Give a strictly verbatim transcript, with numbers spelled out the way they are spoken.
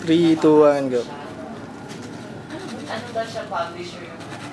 three, two, one, go. Ano ba siya publisher?